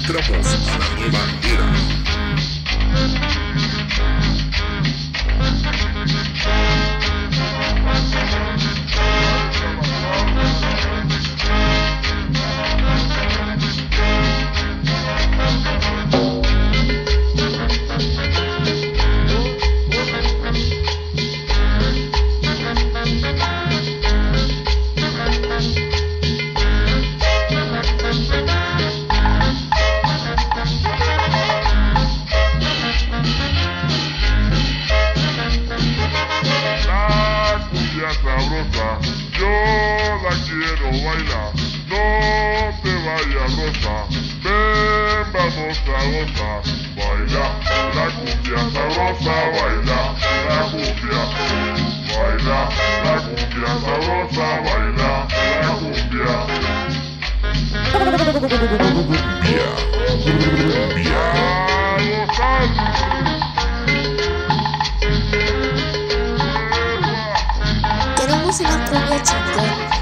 Entramos a la nueva era. Sabrosa, yo la quiero bailar, no te vayas Rosa, ven vamos a gozar, baila la cumbia sabrosa, baila la cumbia sabrosa, baila la cumbia. A gozar. Queremos una cumbia chingona.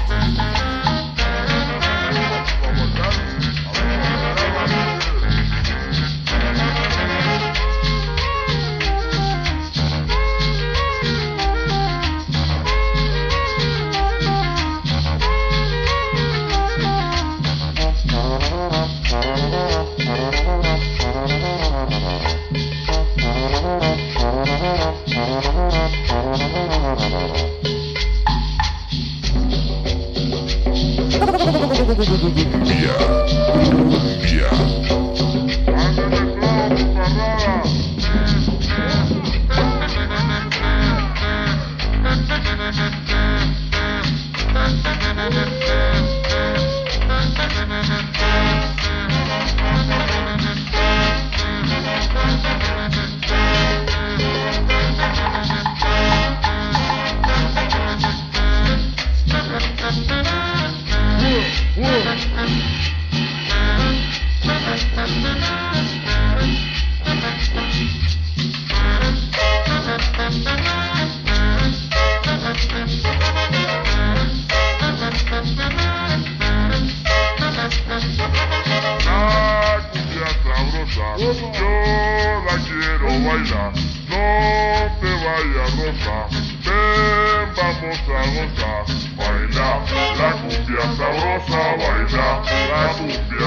Yo la quiero bailar, no te vayas Rosa, ven vamos a gozar, baila la cumbia sabrosa, baila la cumbia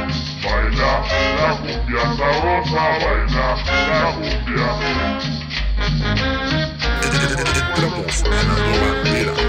sabrosa, baila la cumbia. Entramos a la nueva era.